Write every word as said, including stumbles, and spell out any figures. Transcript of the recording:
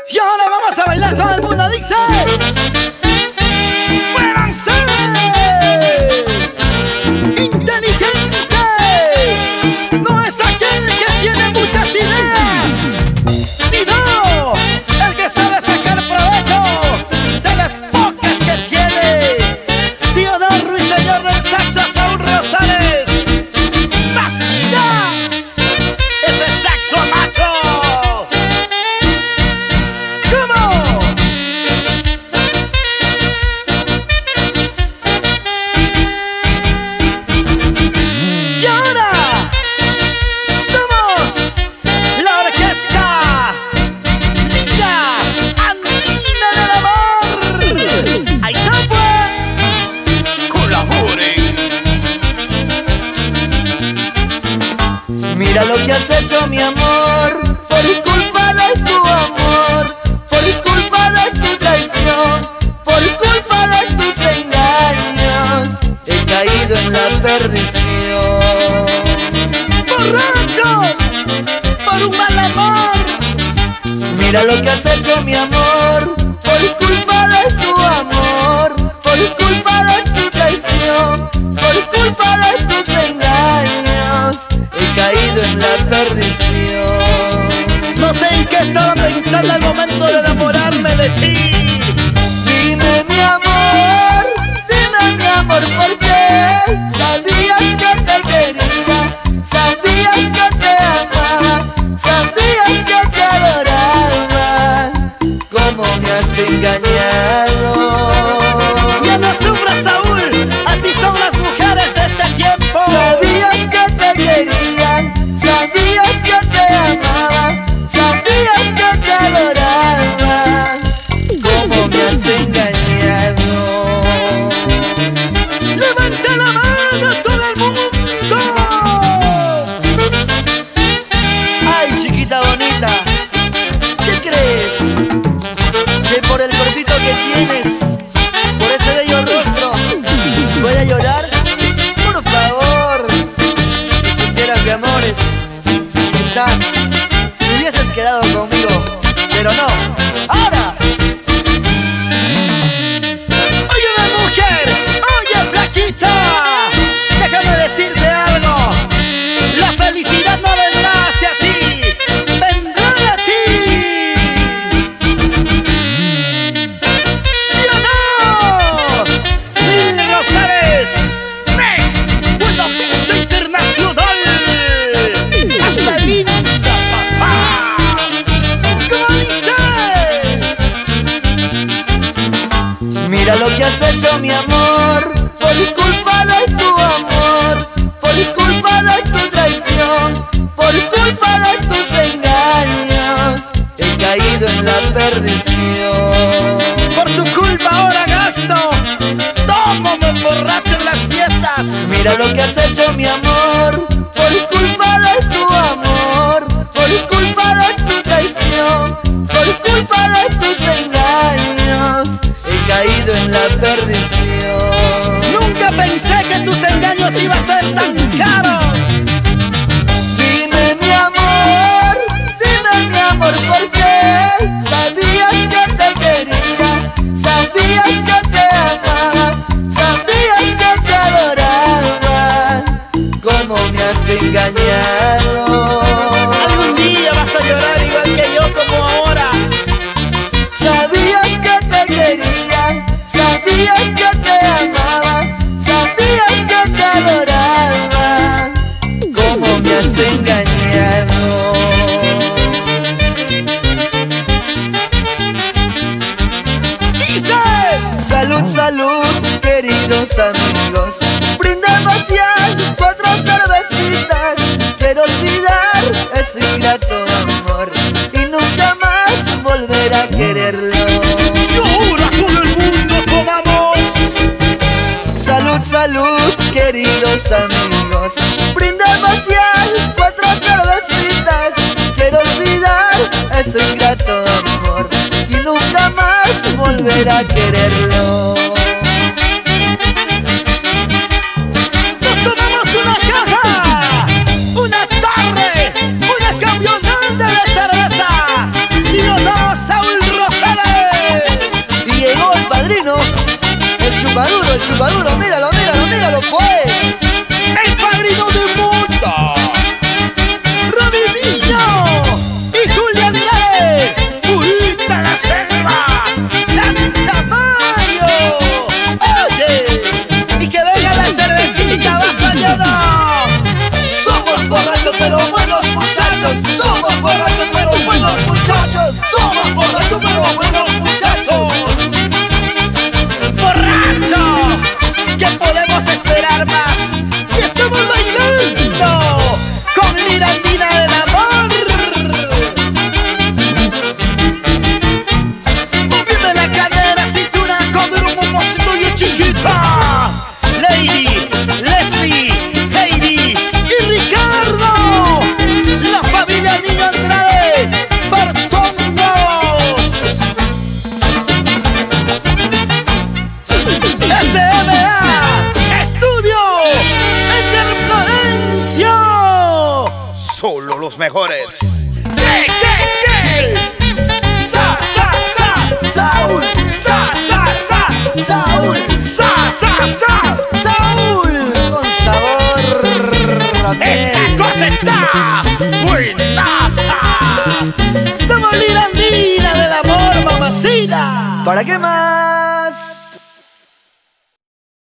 Y ahora vamos a bailar, todo el mundo dice: ¡muévanse! Inteligente no es aquel que tiene muchas ideas, sino el que sabe sacar provecho de las pocas que tiene. ¿Sí o no, ruiseñor del saxo, Saúl Rosales? ¡Vacina ese saxo macho! Mira lo que has hecho, mi amor, por culpa de tu amor, por culpa de tu traición, por culpa de tus engaños, he caído en la perdición. ¡Borracho! ¡Por un mal amor! Mira lo que has hecho, mi amor, por culpa de tu amor, por culpa de tu traición, por culpa de tus engaños, he caído en la perdición. No sé en qué estaba pensando al momento de enamorarme de ti. Dime, mi amor, dime, mi amor, ¿por qué? Sabías que te quería, sabías que te amaba, sabías que te adoraba. ¿Cómo me has engañado? Ya no sufras, Saúl, así son las mujeres de este tiempo. Sabías que te quería, sabías que te amaba, sabías que te adoraba. ¿Cómo me has engañado? ¡Levanta la mano todo el mundo! Ay, chiquita bonita, ¿qué crees? Que por el cuerpito que tienes, por ese bello rostro, voy a llorar. Por favor, si supieras de amores, quizás te hubieses quedado conmigo, pero no. Ahora, Oye, una mujer, oye, flaquita, déjame decirte algo. La felicidad no vendrá hacia ti, vendrá a ti. ¿Sí o no? Lili Rosales, Next, buena pista internacional. Hasta linda, papá. ¿Cómo dice? mira lo que has hecho, mi amor, por culpa de tu amor, por culpa de tu traición, por culpa de tus engaños, he caído en la perdición. Por tu culpa ahora gasto, tomo, me emborracho en las fiestas. Mira lo que has hecho, mi amor, por culpa de tu amor, por culpa de tu traición, por culpa de tus engaños, he caído en la perdición. Nunca pensé que tus engaños iban a ser tan caros. Dime, mi amor, dime, mi amor, ¿por qué? Sabías que te quería, sabías que te amaba, sabías que te adoraba. ¿Cómo me has engañado? Algún día vas a llorar igual que yo como ahora. Sabías que te quería, sabías que te amaba, sabías que te adoraba. ¿Cómo me has engañado? Dice: Salud, salud, queridos amigos, brindemos ya cuatro cervecitas. Quiero olvidar ese ingrato amor y nunca más volver a quererlo. yo ahora todo el mundo comamos. Salud, salud, queridos amigos, brindemos ya cuatro cervecitas. Quiero olvidar ese ingrato amor y nunca más volver a quererlo. Nos tomamos una caja, una torre, una camioneta de cerveza. ¿Sí o no, Saúl? el chupaduro, míralo, míralo, míralo, pues. El padrino de Monta, Rodrigo y Julián Lárez, Purita la Selva, Santa Mayo. Oye, y que venga la cervecita vasallada. Somos borrachos pero buenos muchachos. Somos borrachos pero buenos muchachos. Somos borrachos pero buenos muchachos. ¡Borracho! ¿Qué podemos esperar más si estamos bailando con Lira Andina del amor? Moviendo la cadera, cintura con un momocito y chiquita. Lady, Leslie, Heidi y Ricardo. La familia Niño Andrade, Bartongos. S M A Estudio Interflorencia. Solo los mejores. ¿Qué, qué, qué? Sa, sa, sa, Saúl. Sa, sa, sa, Saúl. Sa, sa, sa. Saúl con sabor. Esta cosa está buenaza. Somos Lira Andina del amor, mamacita. ¿Para qué más?